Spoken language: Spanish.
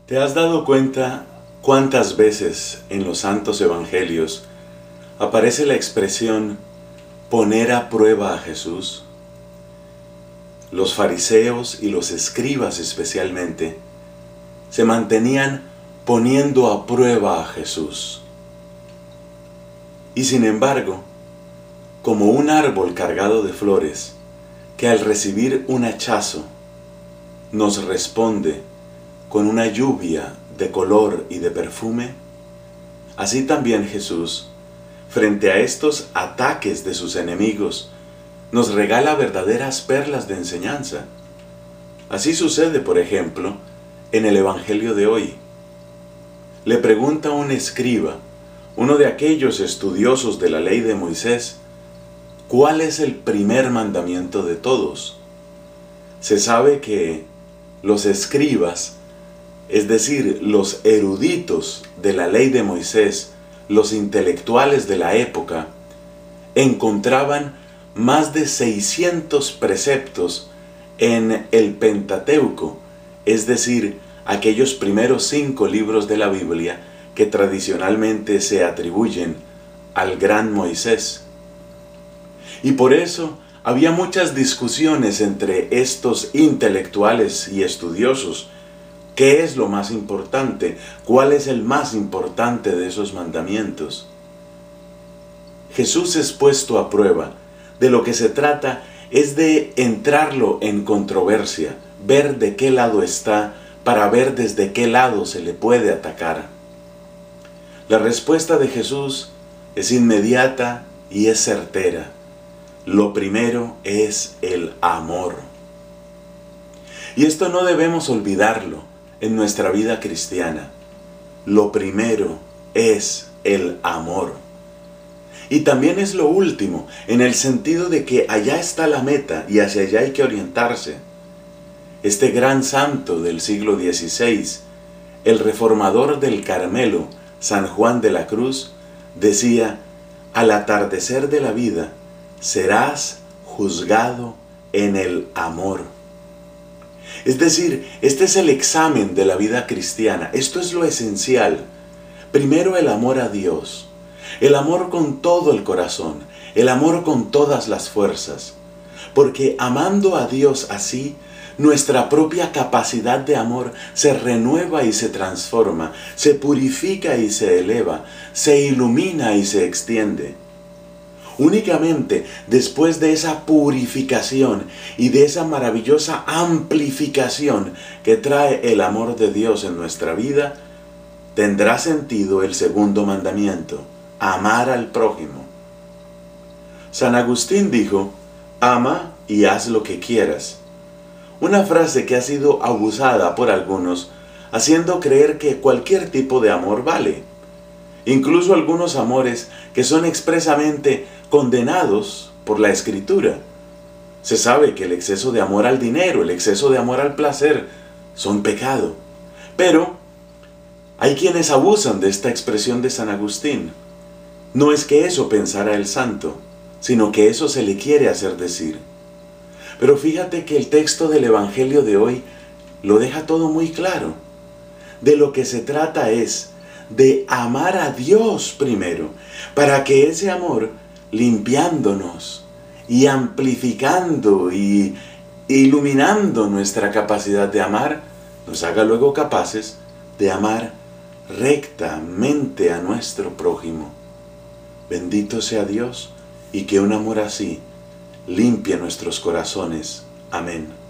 ¿Te has dado cuenta cuántas veces en los santos evangelios aparece la expresión poner a prueba a Jesús? Los fariseos y los escribas especialmente se mantenían poniendo a prueba a Jesús. Y sin embargo, como un árbol cargado de flores, que al recibir un hachazo nos responde con una lluvia de color y de perfume, así también Jesús, frente a estos ataques de sus enemigos, nos regala verdaderas perlas de enseñanza. Así sucede, por ejemplo, en el Evangelio de hoy. Le pregunta un escriba, uno de aquellos estudiosos de la ley de Moisés, ¿cuál es el primer mandamiento de todos? Se sabe que los escribas, es decir, los eruditos de la ley de Moisés, los intelectuales de la época, encontraban más de 600 preceptos en el Pentateuco, es decir, aquellos primeros 5 libros de la Biblia que tradicionalmente se atribuyen al gran Moisés. Y por eso había muchas discusiones entre estos intelectuales y estudiosos. ¿Qué es lo más importante? ¿Cuál es el más importante de esos mandamientos? Jesús es puesto a prueba. De lo que se trata es de entrarlo en controversia, ver de qué lado está, para ver desde qué lado se le puede atacar. La respuesta de Jesús es inmediata y es certera. Lo primero es el amor. Y esto no debemos olvidarlo en nuestra vida cristiana. Lo primero es el amor. Y también es lo último, en el sentido de que allá está la meta y hacia allá hay que orientarse. Este gran santo del siglo XVI, el reformador del Carmelo, San Juan de la Cruz, decía: al atardecer de la vida serás juzgado en el amor. Es decir, este es el examen de la vida cristiana. Esto es lo esencial. Primero, el amor a Dios. El amor con todo el corazón. El amor con todas las fuerzas. Porque amando a Dios así, nuestra propia capacidad de amor se renueva y se transforma, se purifica y se eleva, se ilumina y se extiende. Únicamente después de esa purificación y de esa maravillosa amplificación que trae el amor de Dios en nuestra vida, tendrá sentido el segundo mandamiento: amar al prójimo. San Agustín dijo: ama y haz lo que quieras. Una frase que ha sido abusada por algunos, haciendo creer que cualquier tipo de amor vale. Incluso algunos amores que son expresamente condenados por la Escritura. Se sabe que el exceso de amor al dinero, el exceso de amor al placer, son pecado. Pero hay quienes abusan de esta expresión de San Agustín. No es que eso pensara el santo, sino que eso se le quiere hacer decir. Pero fíjate que el texto del Evangelio de hoy lo deja todo muy claro. De lo que se trata es de amar a Dios primero, para que ese amor, limpiándonos y amplificando y iluminando nuestra capacidad de amar, nos haga luego capaces de amar rectamente a nuestro prójimo. Bendito sea Dios, y que un amor así limpie nuestros corazones. Amén.